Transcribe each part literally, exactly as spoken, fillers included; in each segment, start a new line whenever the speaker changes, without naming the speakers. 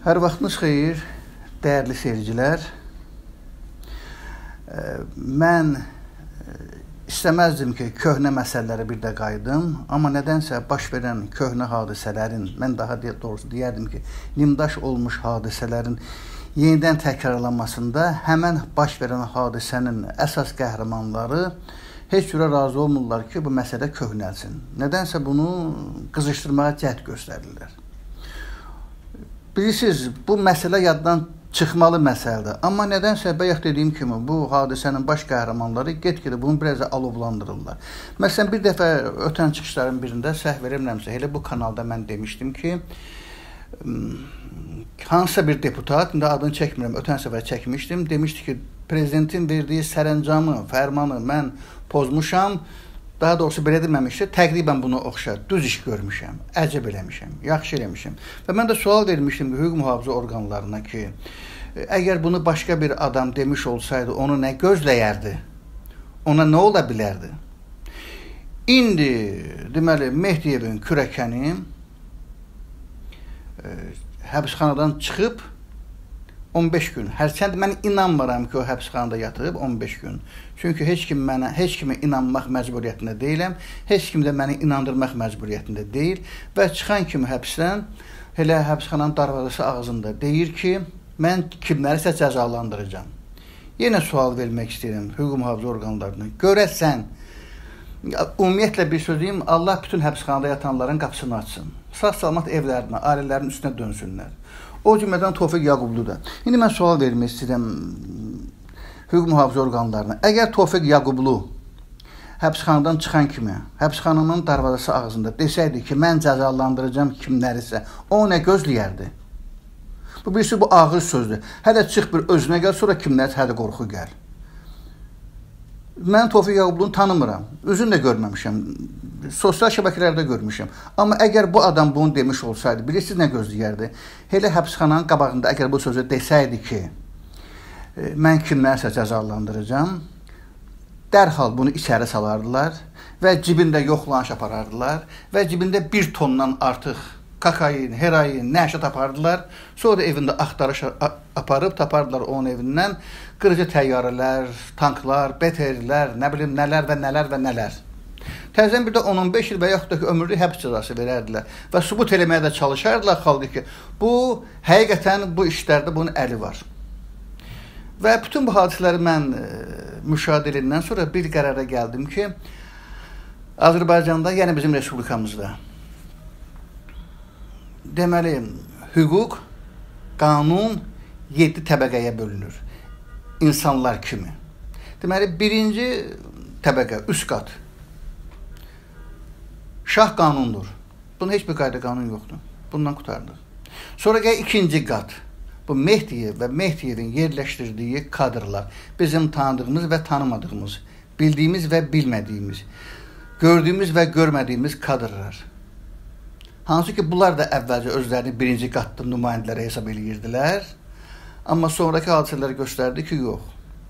Hər vaxtınız xeyir, dəyərli seyircilər. Mən istəməzdim ki, köhnə məsələlərə bir də qayıdım, amma nədənsə baş verən köhnə hadisələrin, mən daha doğrusu deyərdim ki, nimdaş olmuş hadisələrin yenidən təkrarlanmasında həmən baş verən hadisənin əsas qəhrəmanları heç cürə razı olmurlar ki, bu məsələ köhnəlsin. Nədənsə bunu qızışdırmağa cəhd göstərirlər. Bilirsiniz, bu məsələ yaddan çıxmalı məsələdir. Amma nədənsə bayaq dediyim kimi bu hadisənin baş qəhrəmanları get-gedə bunu biraz da alovlandırırlar. Məsələn, bir dəfə ötən çıxışların birində səhv verəmirəmsə, elə bu kanalda mən demişdim ki, hansısa bir deputat, indi adını çəkmirəm, ötən səfər çəkmişdim, demişdi ki, prezidentin verdiyi sərəncamı, fərmanı mən pozmuşam. Daha doğrusu belə deməmişdi, təqribən bunu oxşar, düz iş görmüşəm, əcəb eləmişəm, yaxşı eləmişəm. Və mən də sual vermişdim ki, hüquq mühafizə orqanlarına ki, əgər bunu başqa bir adam demiş olsaydı, onu nə gözləyərdi? Ona nə ola bilərdi? İndi, deməli, Mehdiyevin kürəkəni e, həbsxanadan çıxıb on beş gün. Hərçənd mən inanmıram ki, o həbsxanada yatıb on beş gün. Çünki heç kim mənə, heç kimə inanmaq məcburiyyətində deyiləm, heç kim də məni inandırmaq məcburiyyətində deyil və çıxan kimi həbsdən, elə həbsxananın darvazası ağzında deyir ki, mən kimlərisə cəzalandıracağam. Yenə sual vermək istəyirəm hüquq mühafizə orqanlarına. Görəsən, ümumiyyətlə bir söz deyim, Allah bütün həbsxanada yatanların qapısını açsın. Sağ-salamat evlərinə, ailələrinin üstünə dönsünlər. O cümlədən Tofiq Yaqublu da. İndi mən sual vermək istəyirəm hüquq mühafizə orqanlarına. Əgər Tofiq Yaqublu həbsxanadan çıxan kimi, həbsxananın darvazası ağzında desəydi ki, mən cəzalandıracağam kimlərisə, o nə gözləyərdi? Bu birisi bu ağır sözdür. Hələ çıx bir özünə gəl, sonra kimlərisə hələ qorxu gəl. Mən Tofiq Yaqublunu tanımıram. Üzünü də görməmişəm. Sosial şəbəkələrdə görmüşəm. Amma əgər bu adam bunu demiş olsaydı, bilirsiniz nə gözləyərdi? Elə həbsxananın qabağında əgər bu sözü desəydi ki, mən kimlərsə cəzalandıracağam, dərhal bunu içəri salardılar və cibində yoxlanış aparardılar və cibində bir tondan artıq kokain, heroin, nəşə tapardılar. Sonra da evində axtarış aparıb tapardılar onun evindən qırıcı təyyarələr, tanklar, B T R-lər, nə bilim nələr və nələr və nələr. Təzən bir də on on beş il və yaxud da ki, ömürlük həbs cəzası verərdilər və sübut eləməyə də çalışardılar xalqı ki, bu həqiqətən bu işlərdə bunun əli var. Və bütün bu hadisələri mən e, müşahidə edəndən sonra bir qərara gəldim ki, Azərbaycanda, yəni bizim respublikamızda deməli, hüquq, qanun yeddi təbəqəyə bölünür. İnsanlar kimi. Deməli, birinci təbəqə, üst qat. Şah qanundur. Bunun heç bir qayda qanun yoxdur. Bundan qurtarılır. Sonra gəl ikinci qat. Bu Mehdiyev və Mehdiyevin yerləşdirdiyi kadrlar. Bizim tanıdığımız və tanımadığımız, bildiyimiz və bilmədiyimiz, gördüyümüz və görmədiyimiz kadrlar. Hansı ki, bunlar da əvvəlcə özlərini birinci qatda nümayəndələrə hesab edirdilər. Amma sonraki hadisələr göstərdi ki, yox.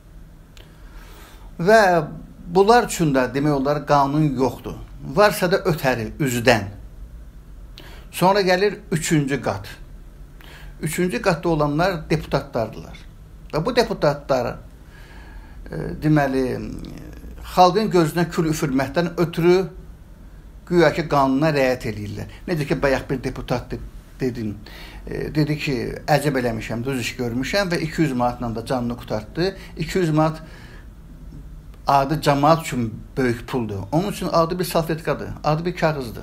Və bunlar üçün də demək olar qanun yoxdur. Varsa da ötəri, üzdən. Sonra gəlir üçüncü qat. Üçüncü qatda olanlar deputatlardılar. Və bu deputatlar e, deməli, xalqın gözünə kül üfürməkdən ötürü güya ki, qanuna rəayət edirlər. Necə ki, bayaq bir deputat dedim, e, dedi ki, əcəb eləmişəm, düz iş görmüşəm və iki yüz manatla da canını qurtartdı. iki yüz manat adı cəmaat üçün böyük puldur. Onun üçün adı bir salfetkadır, adı bir kağızdır.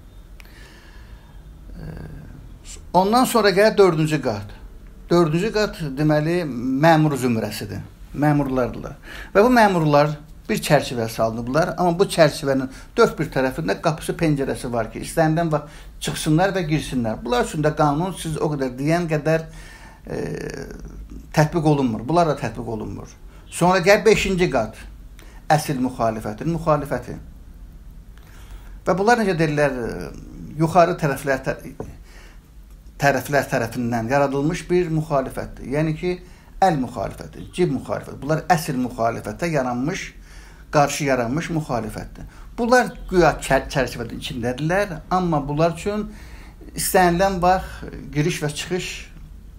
E, ondan sonra gəlir dördüncü qat. Dördüncü qat, deməli, məmur zümrəsidir, məmurlardılar. Və bu məmurlar bir çərçivə salınıblar, amma bu çərçivənin dörd bir tərəfində qapısı, pəncərəsi var ki, istənilən vaxt çıxsınlar və girsinlər. Bunlar üçün də qanun siz o qədər deyən qədər e, tətbiq olunmur. Bunlar da tətbiq olunmur. Sonra gəl beşinci qat, əsl müxalifətin müxalifəti. Və bunlar necə deyirlər, yuxarı tərəflər, tərəflər tərəfindən yaradılmış bir müxalifətdir. Yəni ki, əl müxalifəti, cib müxalifəti. Bunlar əsl müxalifətə yaranmış, qarşı yaranmış müxalifətdir. Bunlar güya çərçivədə içindədirlər, amma bunlar üçün istənilən vaxt giriş və çıxış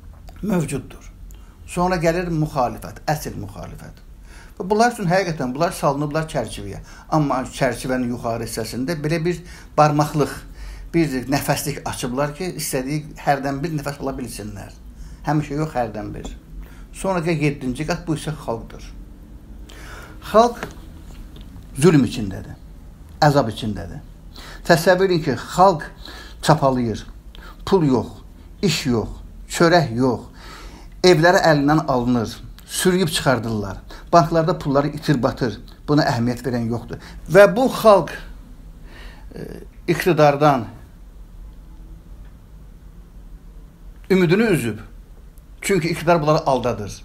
mövcuddur. Sonra gəlir müxalifət, əsl müxalifət. Və bunlar üçün həqiqətən bunlar salınıblar çərçivəyə. Amma çərçivənin yuxarı hissəsində belə bir barmaqlıq, bir nəfəslik açıblar ki, istədiyi hərdən bir nəfəs ala bilsinlər. Həmişə yox, hərdən bir. Sonra yeddinci qat bu isə xalqdır. Xalq zülm içindədir, əzab içindədir. Təsəvvür edin ki, xalq çapalayır, pul yox, iş yox, çörək yox, evləri əlindən alınır, sürüyüb çıxardırlar, banklarda pulları itir batır, buna əhəmiyyət verən yoxdur. Və bu xalq e, iqtidardan ümidini üzüb, çünki iqtidar bunları aldadır.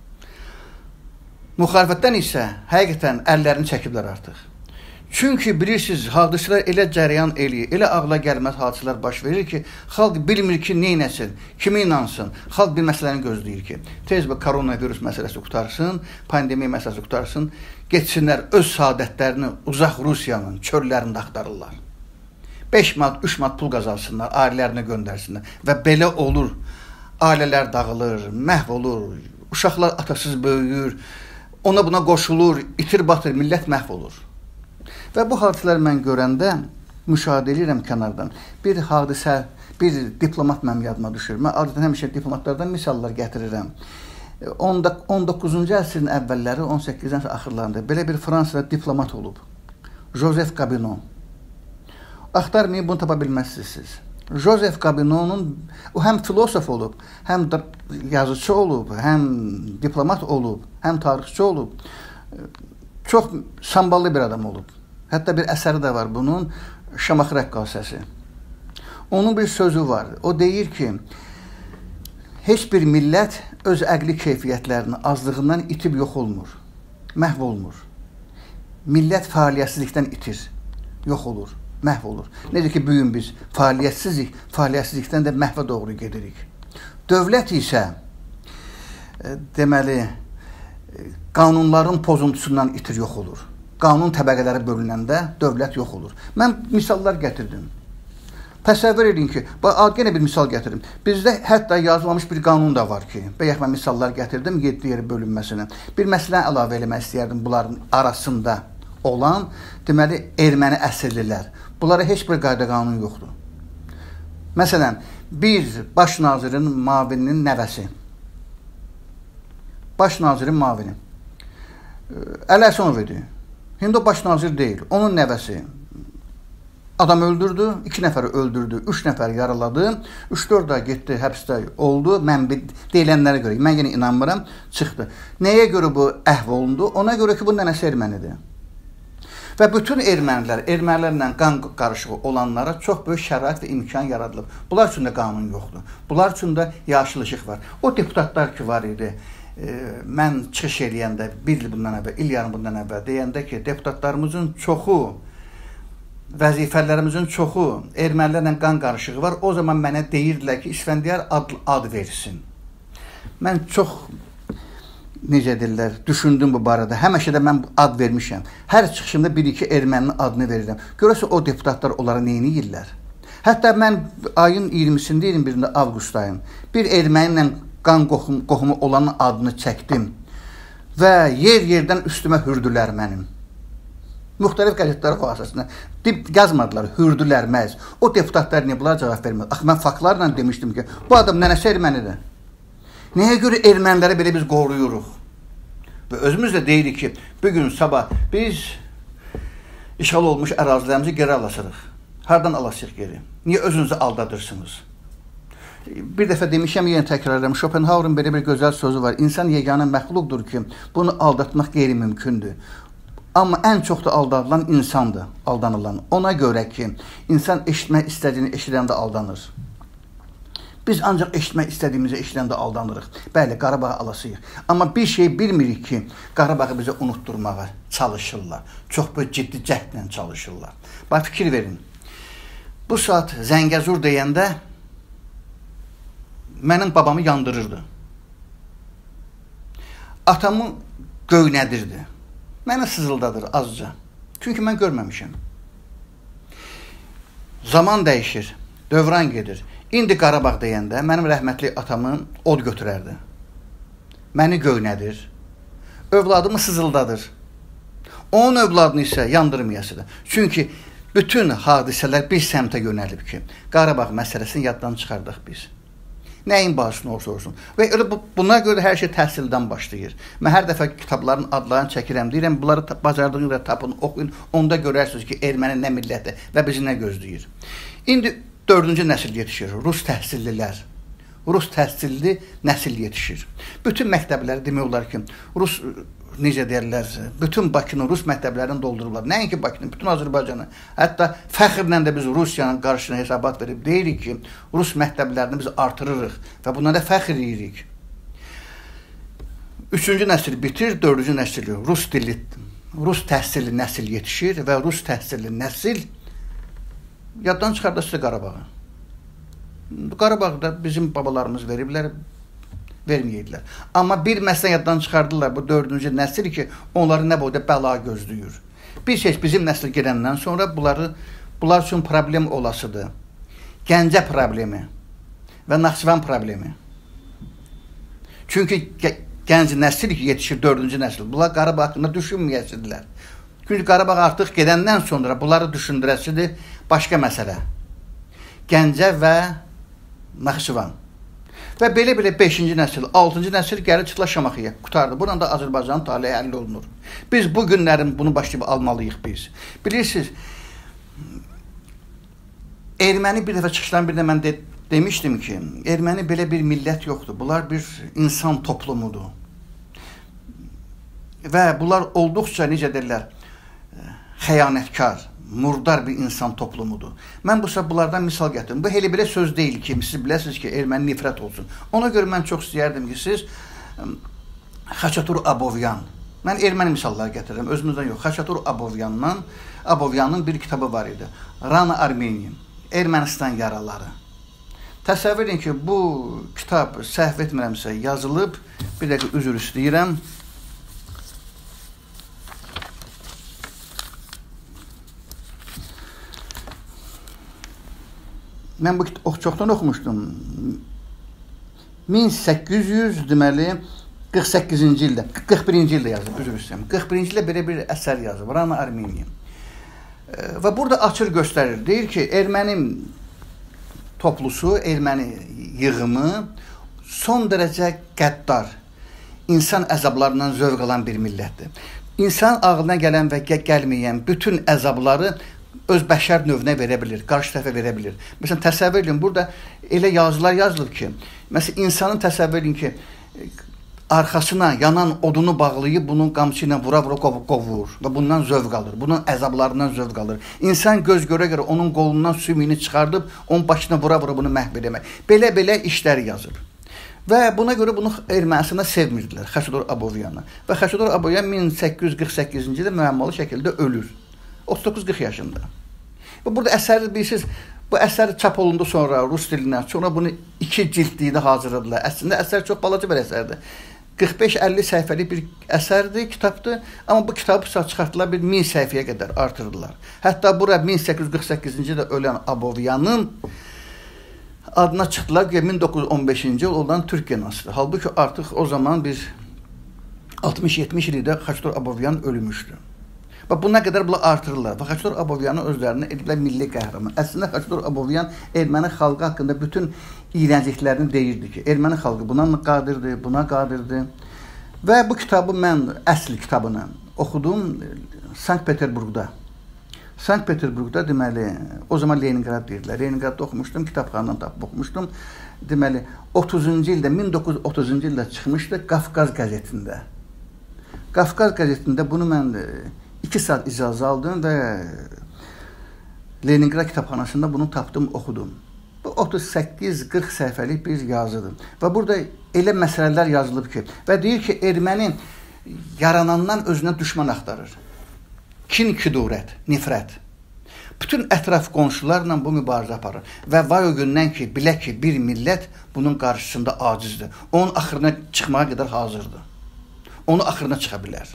Müxalifətdən isə həqiqətən əllərini çəkiblər artıq. Çünki bilirsiniz, hadisələr elə cərəyan eləyir, elə ağla gəlməz hadisələr baş verir ki, xalq bilmir ki, neynəsin, kimi inansın. Xalq bir məsələni gözləyir ki, tez bir koronavirus məsələsi qutarsın, pandemiya məsələsi qutarsın, geçsinlər öz saadətlərini uzaq Rusiyanın çöllərində axtarırlar. beş manat, üç manat pul qazansınlar, ailələrinə göndərsinlər və belə olur. Ailələr dağılır, məhv olur, uşaqlar atasız böyüyür, ona buna qoşulur, itir batır, millət məhv olur. Və bu hadisələri mən görəndə müşahidə edirəm kənardan. Bir hadisə, bir diplomat mənim yadıma düşür. Mən adətən həmişə diplomatlardan misallar gətirirəm. on doqquzuncu əsrin əvvəlləri, on səkkizinci əsrin axırlarında belə bir Fransada diplomat olub. Joseph Cabinet. Axtarmayın, bunu tapa bilməzsiniz siz. Joseph Cabinet'un, o həm filosof olub, həm yazıcı olub, həm diplomat olub, həm tarixçi olub. Çox samballı bir adam olub. Hətta bir əsəri də var bunun, Şamaxı rəqqasəsi. Onun bir sözü var. O deyir ki, heç bir millət öz əqli keyfiyyətlərinin azlığından itib yox olmur, məhv olmur. Millət fəaliyyətsizlikdən itir, yox olur, məhv olur. Necə ki, bugün biz fəaliyyətsizlik, fəaliyyətsizlikdən də məhvə doğru gedirik. Dövlət isə, e, deməli, e, qanunların pozuntusundan itir, yox olur. Qanun təbəqələri bölünəndə dövlət yox olur. Mən misallar gətirdim. Təsəvvür edin ki, yenə bir misal gətirim. Bizdə hətta yazılmış bir qanun da var ki, bəyək mən misallar gətirdim, yeddi yeri bölünməsinə. Bir məsələ əlavə eləmək istəyərdim bunların arasında olan, deməli, erməni əsirlilər. Bunlara heç bir qayda qanun yoxdur. Məsələn, bir baş nazirin mavininin nəvəsi. Baş nazirin mavini. Əli Əsənov idi. Şimdi o baş nazir deyil. Onun nəvəsi adam öldürdü, iki nəfəri öldürdü, üç nəfəri yaraladı, üç dörd ay getdi, həbsdə oldu. Mən deyilənlərə görə, mən yenə inanmıram, çıxdı. Nəyə görə bu əhv olundu? Ona görə ki, bu nənəsi ermənidir. Və bütün ermənilər, ermənilərlə qan qarışığı olanlara çox böyük şərait və imkan yaradılıb. Bunlar üçün də qanun yoxdur. Bunlar üçün də yaşılışıq var. O deputatlar ki var idi, e, mən çıxış eləyəndə, bir il bundan əvvəl, il yarım bundan əvvəl deyəndə ki, deputatlarımızın çoxu, vəzifələrimizin çoxu ermənilərlə qan qarışığı var. O zaman mənə deyirdilər ki, İsfəndiyar ad, ad versin. Mən çox, necə deyirlər, düşündüm bu barədə. Həmişə də mən ad vermişəm. Hər çıxışımda bir-iki erməninin adını verirəm. Görəsə o deputatlar onlara neyini yiyirlər? Hətta mən ayın iyirmisində, iyirmi birində avqust ayın bir erməni ilə qan qoxum, qoxumu olanın adını çəkdim və yer-yerdən üstümə hürdülər mənim. Müxtəlif qəzetlər vasitəsilə dib yazmadılar, hürdülər məhz. O deputatlar niyə bunlara cavab vermədi? Axı mən faktlarla demişdim ki, bu adam nənəsi ermənidir. Nəyə görə erməniləri belə biz qoruyuruq? Və özümüz də deyirik ki, bugün sabah biz işğal olmuş ərazilərimizi geri alasırıq. Hardan alasıq geri? Niyə özünüzü aldadırsınız? Bir dəfə demişəm, yenə təkrar edirəm. Schopenhauer'ın belə bir gözəl sözü var. İnsan yeganə məxluqdur ki, bunu aldatmaq qeyri-mümkündür. Amma ən çox da aldadılan insandır, aldanılan. Ona görə ki, insan eşitmək istədiyini eşidəndə aldanır. Biz ancaq eşitmək istədiyimizi eşidəndə aldanırıq. Bəli, Qarabağı alasıyıq. Amma bir şey bilmirik ki, Qarabağı bizə unutturmağa çalışırlar. Çox böyük ciddi cəhdlə çalışırlar. Bax, fikir verin. Bu saat Zəngəzur deyəndə mənim babamı yandırırdı. Atamı göynədirdi. Mənə sızıldadır azca. Çünki mən görməmişəm. Zaman dəyişir, dövran gedir. İndi Qarabağ deyəndə mənim rəhmətli atamın od götürərdi. Məni göynədir. Övladımı sızıldadır. Onun övladını isə yandırmayasıdır. Çünki bütün hadisələr bir səmtə yönəlib ki, Qarabağ məsələsini yaddan çıxardıq biz. Nəyin başına olsa olsun. Və elə bu, buna görə hər şey təhsildən başlayır. Mən hər dəfə kitabların adlarını çəkirəm, deyirəm, bunları bacardığınız qədər tapın, oxuyun, onda görərsiniz ki, erməni nə millətdir və bizi nə gözləyir. İndi dördüncü nəsil yetişir, Rus təhsillilər. Rus təhsilli nəsil yetişir. Bütün məktəbləri demək olar ki, Rus, necə deyərlər, bütün Bakını Rus məktəblərini doldururlar. Nəinki Bakını, bütün Azərbaycanı. Hətta fəxrlə də biz Rusiyanın qarşısına hesabat verib deyirik ki, Rus məktəblərini biz artırırıq və buna da fəxr edirik. Üçüncü nəsil bitir, dördüncü nəsil Rus dili, Rus təhsilli nəsil yetişir və Rus təhsilli nəsil yaddan çıxardası Qarabağı. Qarabağda bizim babalarımız veriblər, verməyədilər. Amma bir məsələn yaddan çıxardılar bu dördüncü nəsil ki, onları nə boyda bəla gözləyir. Bir şey bizim nəsil gedəndən sonra bunları, bunlar üçün problem olasıdır. Gəncə problemi və Naxçıvan problemi. Çünki gənc nəsil ki, yetişir dördüncü nəsil. Bunlar Qarabağ haqqında düşünməyəsidirlər. Çünki Qarabağ artıq gedəndən sonra bunları düşündürəsidir başqa məsələ. Gəncə və Naxçıvan. Və belə-belə beşinci nəsil, altıncı nəsil gəlir çıtla Şamaxıya, qutardı. Buradan da Azərbaycanın taleyi həll olunur. Biz bu günlərin bunu başlayıb almalıyıq biz. Bilirsiniz, erməni bir dəfə çıxışdan bir də mən de demişdim ki, erməni belə bir millət yoxdur. Bunlar bir insan toplumudur. Və bunlar olduqca, necə deyirlər, xəyanətkar, murdar bir insan toplumudur. Mən bu səbəb bunlardan misal gətirim. Bu elə belə söz deyil ki, siz biləsiniz ki, erməni nifrət olsun. Ona görə mən çox istəyərdim ki, siz Xaçatur Abovyan, mən erməni misallar gətirirəm, özümüzdən yox. Xaçatur Abovyandan, Abovyanın bir kitabı var idi. Rana Armeniya, Ermənistan yaraları. Təsəvvür edin ki, bu kitab səhv etmirəmsə yazılıb, bir dəqiqə üzr istəyirəm. Mən bu kitabı çoxdan oxumuşdum. min səkkiz yüz deməli qırx səkkizinci ildə, qırx birinci ildə yazıb, üzr istəyirəm. qırx birinci ildə belə bir əsər yazıb, Rana Armeniya. Və burada açıq göstərir. Deyir ki, erməni toplusu, erməni yığımı son dərəcə qəddar, insan əzablarından zövq alan bir millətdir. İnsan ağlına gələn və gəlməyən bütün əzabları öz bəşər növünə verə bilir, qarşı tərəfə verə bilir. Məsələn, təsəvvür edin, burada elə yazılar yazılıb ki, məsələn, insanın təsəvvür edin ki, arxasına yanan odunu bağlayıb, bunun qamçı ilə vura-vura qovur və bundan zövq alır, bunun əzablarından zövq alır. İnsan göz görə-görə onun qolundan sümüyünü çıxardıb, onun başına vura-vura bunu məhv eləmək. Belə-belə işləri yazıb. Və buna görə bunu Ermənistada sevmirdilər, Xaçatur Abovyanı. Və Xaçatur Abovyan min səkkiz yüz qırx səkkizinci ildə müəmmalı şəkildə ölür. otuz doqquz qırx yaşında. Və burada əsəri bilirsiniz, bu əsər çap olundu sonra Rus dilindən, sonra bunu iki cildlikdə hazırladılar. Əslində əsər çox balaca bir əsərdir. qırx beş əlli səhifəlik bir əsərdir, kitabdır. Amma bu kitabı çıxartdılar bir min səhifəyə qədər artırdılar. Hətta bura min səkkiz yüz qırx səkkizinci ildə ölən Abovyanın adına çıxdılar ki, min doqquz yüz on beşinci il olan Türk genosidir. Halbuki artıq o zaman bir altmış yetmiş ildə Xaçatur Abovyan ölmüşdü. Və buna qədər bunlar artırırlar. Və Xaçatur Abovyanı özlərini ediblər milli qəhrəman. Əslində Xaçatur Abovyan erməni xalqı haqqında bütün iyrəncliklərini deyirdi ki, erməni xalqı buna qadirdir, buna qadirdir. Və bu kitabı mən əsl kitabını oxudum Sankt-Peterburqda. Sankt-Peterburqda deməli, o zaman Leningrad deyirlər. Leningradda oxumuşdum, kitabxanadan tapıb oxumuşdum. Deməli, otuzuncu ildə, min doqquz yüz otuzuncu ildə çıxmışdı Qafqaz qəzetində. Qafqaz qəzetində bunu mən iki saat icazə aldım və Leningrad kitabxanasında bunu tapdım, oxudum. Bu otuz səkkiz qırx səhifəlik bir yazıdır. Və burada elə məsələlər yazılıb ki, və deyir ki, erməni yaranandan özünə düşman axtarır. Kin, kidurət, nifrət. Bütün ətraf qonşularla bu mübarizə aparır. Və vay o gündən ki, bilək ki, bir millət bunun qarşısında acizdir. Onun axırına çıxmağa qədər hazırdır. Onu axırına çıxa bilər.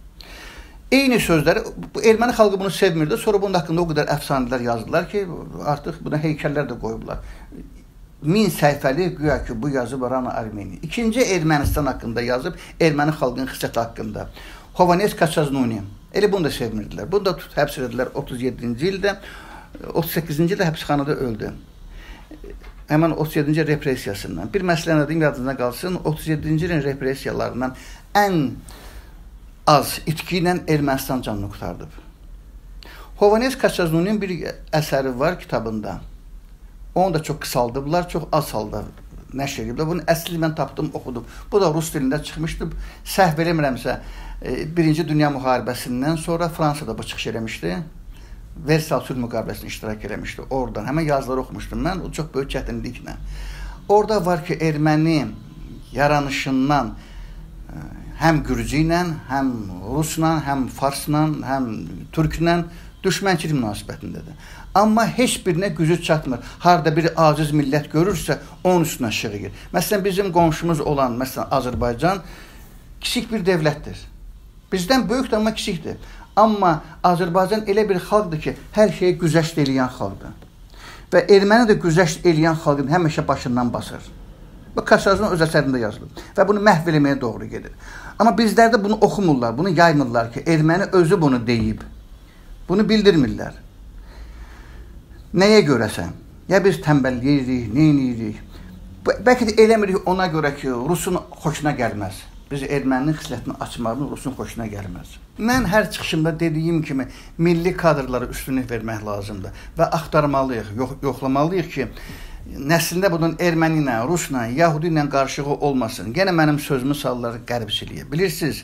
Eyni sözləri, bu erməni xalqı bunu sevmirdi. Sonra bunun haqqında o qədər əfsanələr yazdılar ki, artıq buna heykəllər də qoyublar. min səhifəli güya ki, bu yazıb Rana Armeni. İkinci Ermənistan haqqında yazıb, erməni xalqının xisleti haqqında. Hovannes Kaçaznuni. Elə bunu da sevmirdilər. Bunu da həbs edildilər otuz yeddinci ildə. otuz səkkizinci ildə həbsxanada öldü. Həmən otuz yeddinci repressiyasından. Bir məsələni deyim, yadınızda qalsın. otuz yeddinci ilin repressiyalarından ən az itki ilə Ermənistan canını qurtardıb. Hovannes Kaçaznuni'nin bir əsəri var kitabında. Onu da çox qısaldıblar, çox az halda nəşr ediblər. Bunun əslini mən tapdım, oxudum. Bu da rus dilində çıxmışdı. Səhv eləmirəmsə, Birinci Dünya Müharibəsindən sonra Fransada bu çıxış eləmişdi. Versal sülh müqaviləsində iştirak eləmişdi. Oradan həmən yazıları oxumuşdum mən, o çox böyük çətinliklə. Orada var ki, erməni yaranışından həm Gürcü ilə, həm Rusla, həm Farsla, həm Türklə düşmənçilik münasibətindədir. Amma heç birinə gücü çatmır. Harada bir aciz millət görürsə, onun üstünə şığıyır. Məsələn, bizim qonşumuz olan, məsələn, Azərbaycan kiçik bir devlətdir. Bizdən böyükdür, amma kiçikdir. Amma Azərbaycan elə bir xalqdır ki, hər şeyi güzəşt eləyən xalqdır. Və erməni də güzəşt eləyən xalqın həmişə başından basır. Bu Kaçaznuni öz əsərində yazılır. Və bunu məhv eləməyə doğru gedir. Amma bizlərdə bunu oxumurlar, bunu yaymırlar ki, erməni özü bunu deyib. Bunu bildirmirlər. Nəyə görəsən? Ya biz tənbəlləyirik, neyləyirik? Bəlkə də eləmirik ona görə ki, Rusun xoşuna gəlməz. Biz erməninin xislətini açmağını Rusun xoşuna gəlməz. Mən hər çıxışımda dediyim kimi milli kadrlara üstünlük vermək lazımdır və axtarmalıyıq, yox, yoxlamalıyıq ki, nəslində bunun erməni ilə, Rusla, Yahudi ilə qarşılığı olmasın. Yenə mənim sözümü sallar qərbçiliyə. Bilirsiniz,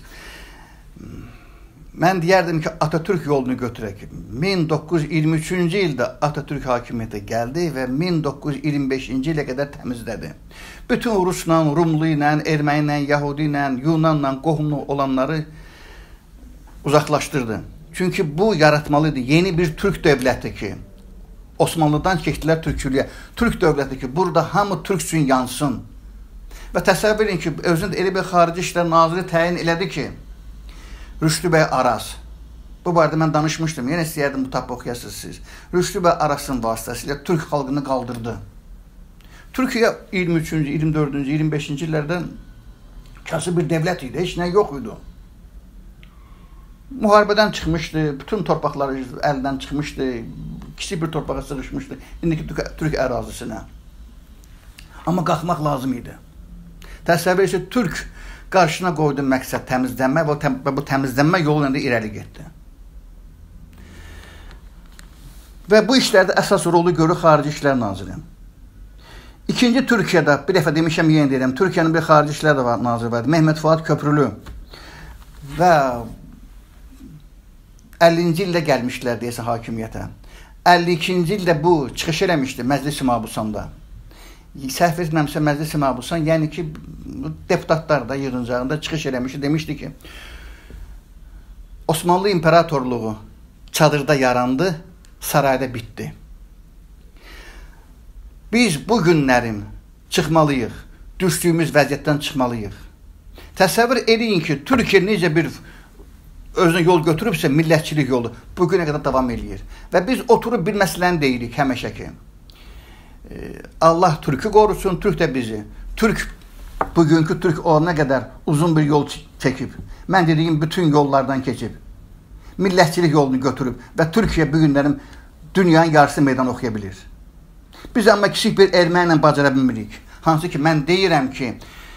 mən deyərdim ki, Atatürk yolunu götürək. min doqquz yüz iyirmi üçüncü ildə Atatürk hakimiyyətə gəldi və min doqquz yüz iyirmi beşinci ilə qədər təmizlədi. Bütün Rusla, Rumlu ilə, Erməni ilə, Yahudi ilə, Yunanla qohumlu olanları uzaqlaşdırdı. Çünki bu yaratmalıydı. Yeni bir Türk dövləti ki, Osmanlıdan keçdilər Türkçülüyə. Türk dövləti ki, burada hamı Türk üçün yansın. Və təsəvvür edin ki, özündə elə bir xarici işlər naziri təyin elədi ki, Rüştü bəy Aras. Bu barədə mən danışmışdım. Yenə istəyərdim bu tapı oxuyasınız siz. Rüştü bəy Arasın vasitəsilə Türk xalqını qaldırdı. Türkiyə iyirmi üçüncü, iyirmi dördüncü, iyirmi beşinci illərdə kasıb bir dövlət idi. Heç nə yox idi. Müharibədən çıxmışdı. Bütün torpaqları əldən çıxmışdı. Kiçik bir torpağa sığışmışdı. İndiki Türk ərazisinə. Amma qalxmaq lazım idi. Təsəvvür etsin, Türk qarşına qoydu məqsəd təmizlənmə və bu təmizlənmə yolu ilə irəli getdi. Və bu işlərdə əsas rolu görür Xarici İşlər Naziri. İkinci Türkiyədə, bir dəfə demişəm, yenə deyirəm, Türkiyənin bir Xarici İşlər Naziri vardı, Mehmet Fuad Köprülü. Və əllinci ildə gəlmişdilər deyəsə hakimiyyətə. əlli ikinci ildə bu çıxış eləmişdi Məclis-i Mabusanda. Səhv etməmsə Məclis-i Mabusan, yəni ki, deputatlar da yığıncağında çıxış eləmişdi, demişdi ki, Osmanlı İmperatorluğu çadırda yarandı, sarayda bitdi. Biz bu günlərin çıxmalıyıq, düşdüyümüz vəziyyətdən çıxmalıyıq. Təsəvvür edin ki, Türkiyə necə bir özünə yol götürübsə, millətçilik yolu bu günə qədər davam edir. Və biz oturub bir məsələni deyirik həmişə ki, Allah Türk'ü qorusun, Türk də bizi. Türk, bugünkü Türk olana qədər uzun bir yol çəkib. Mən dediyim bütün yollardan keçib. Millətçilik yolunu götürüb və Türkiyə bu günlərin dünyanın yarısı meydan oxuya bilir. Biz amma kiçik bir ermənlə bacara bilmirik. Hansı ki, mən deyirəm ki,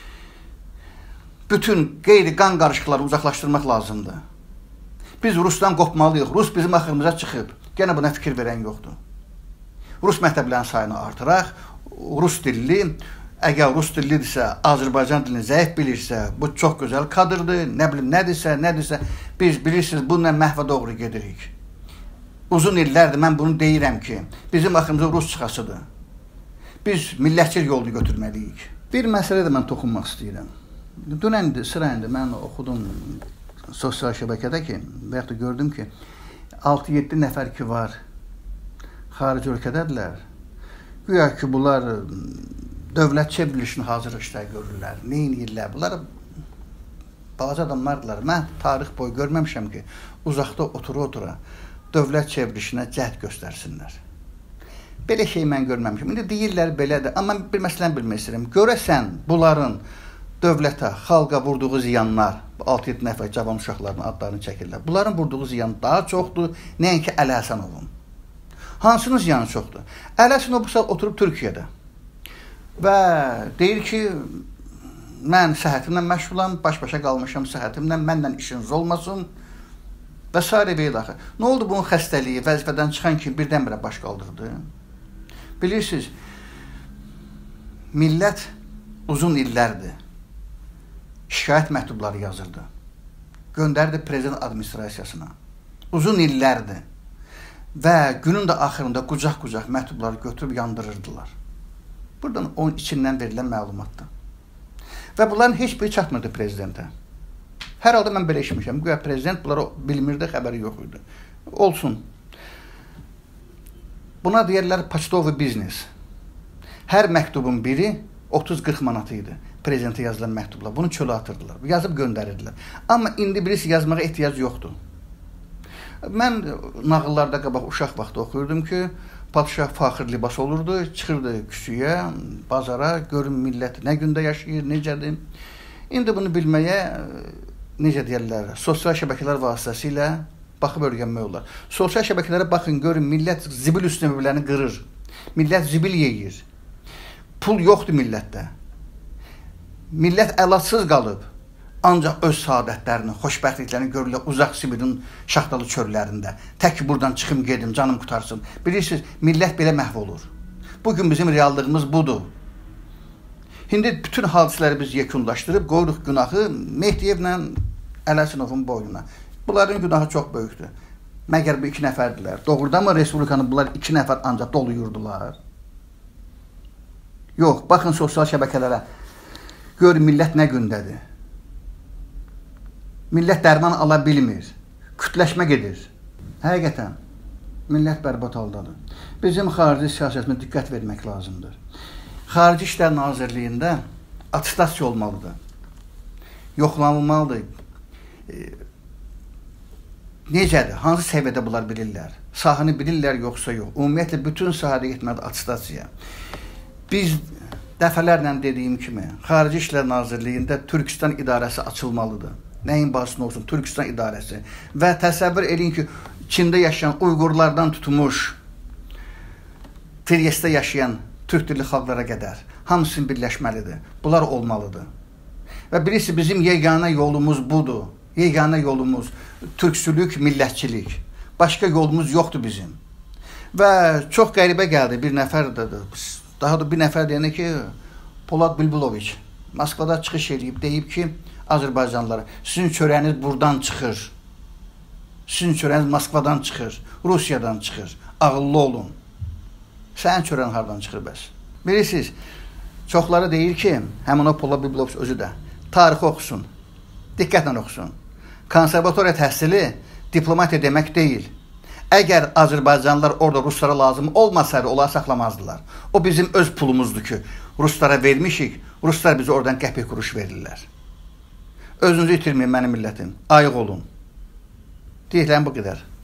bütün qeyri qan qarışıqları uzaqlaşdırmaq lazımdır. Biz Rusdan qopmalıyıq. Rus bizim axırımıza çıxıb. Gənə buna fikir verən yoxdur. Rus məktəblərinin sayını artıraq, Rus dilli, əgər Rus dillidirsə, Azərbaycan dilini zəif bilirsə, bu çox gözəl kadrdır, nə bilim, nədirsə, nədirsə, biz bilirsiniz, bununla məhvə doğru gedirik. Uzun illərdir mən bunu deyirəm ki, bizim axırımıza Rus çıxasıdır. Biz millətçilik yolunu götürməliyik. Bir məsələ də mən toxunmaq istəyirəm. Dünən, sıra indi mən oxudum sosial şəbəkədə ki, və yaxud da gördüm ki, altı yeddi nəfər ki var, xarici ölkədədirlər. Güya ki, bunlar dövlət çevrilişini hazır işlər görürlər. Neyin yirlər? Bunlar balaca adamlardırlar. Mən tarix boyu görməmişəm ki, uzaqda otura-otura dövlət çevrilişinə cəhd göstərsinlər. Belə şey mən görməmişəm. İndi deyirlər belədir, amma bir məsələni bilmək istəyirəm. Görəsən bunların dövlətə, xalqa vurduğu ziyanlar, altı yeddi nəfər cavan uşaqların adlarını çəkirlər. Bunların vurduğu ziyan daha çoxdur, nəinki Əli Həsənovun. Hansının ziyanı çoxdur? Əli Həsənov bu saat oturub Türkiyədə və deyir ki, mən səhhətimlə məşğulam, baş-başa qalmışam səhhətimlə, mənlə işiniz olmasın və s. belə axı. Nə oldu bunun xəstəliyi, vəzifədən çıxan kimi birdən-birə baş qaldırdı? Bilirsiniz, millət uzun illərdir şikayət məktubları yazırdı. Göndərdi prezident administrasiyasına. Uzun illərdir. Və günün də axırında qucaq-qucaq məktubları götürüb yandırırdılar. Buradan onun içindən verilən məlumatdır. Və bunların heç biri çatmırdı prezidentə. Hər halda mən belə işmişəm. Güya prezident bunları bilmirdi, xəbəri yox idi. Olsun. Buna deyərlər poçtovi biznes. Hər məktubun biri otuz qırx manatı idi. Prezidentə yazılan məktublar. Bunu çölə atırdılar. Yazıb göndərirdilər. Amma indi birisi yazmağa ehtiyac yoxdur. Mən nağıllarda qabaq uşaq vaxtı oxuyurdum ki, padişah faxır libas olurdu, çıxırdı küçüyə, bazara, görün millət nə gündə yaşayır, necədir. İndi bunu bilməyə, necə deyərlər, sosial şəbəkələr vasitəsilə baxıb öyrənmək olar. Sosial şəbəkələrə baxın, görün, millət zibil üstünə birbirlərini qırır. Millət zibil yeyir. Pul yoxdur millətdə. Millət əlacsız qalıb. Ancaq öz saadətlərini, xoşbəxtliklərini görürlər uzaq Sibirin şaxtalı çöllərində. Tək ki, buradan çıxım gedim, canım qutarsın. Bilirsiniz, millət belə məhv olur. Bugün bizim reallığımız budur. İndi bütün hadisələri biz yekunlaşdırıb, qoyuruq günahı Mehdiyevlə Əli Həsənovun boynuna. Bunların günahı çox böyükdür. Məgər bu iki nəfərdilər. Doğrudan mı Respublikanı bunlar iki nəfər ancaq doluyurdular? Yox, baxın sosial şəbəkələrə. Görün, millət nə gündədir. Millət dərman ala bilmir. Kütləşmə gedir. Həqiqətən, millət bərbad haldadır. Bizim xarici siyasətimizə diqqət vermək lazımdır. Xarici İşlər Nazirliyində atestasiya olmalıdır. Yoxlanılmalıdır. E, necədir? Hansı səviyyədə bunlar bilirlər? Sahəni bilirlər, yoxsa yox? Ümumiyyətlə, bütün sahədə getməlidir atestasiya. Biz dəfələrlə dediyim kimi, Xarici İşlər Nazirliyində Türkistan idarəsi açılmalıdır. Nəyin bahsına olsun? Türkistan idarəsi. Və təsəvvür edin ki, Çində yaşayan Uyğurlardan tutmuş, Triestdə yaşayan Türk dilli xalqlara qədər hamısını birləşməlidir. Bunlar olmalıdır. Və bilirsiniz, bizim yeganə yolumuz budur. Yeganə yolumuz türksülük, millətçilik. Başqa yolumuz yoxdur bizim. Və çox qəribə gəldi bir nəfər dedi. Daha da bir nəfər deyəndə ki, Polad Bülbüloviç Moskvada çıxış edib, deyib ki, Azərbaycanlılara, sizin çörəyiniz buradan çıxır. Sizin çörəyiniz Moskvadan çıxır, Rusiyadan çıxır. Ağıllı olun. Sənin çörən hardan çıxır bəs? Bilirsiniz, çoxları deyir ki, həmin o Polad Bülbüloviç özü də tarixi oxusun, diqqətlə oxusun. Konservatoriya təhsili diplomatiya demək deyil. Əgər Azərbaycanlılar orada Ruslara lazım olmasaydı, onları saxlamazdılar. O bizim öz pulumuzdur ki, Ruslara vermişik, Ruslar bizi oradan qəpik kuruş verirlər. Özünüzü itirməyin mənim millətim, ayıq olun. Deyirəm bu qədər.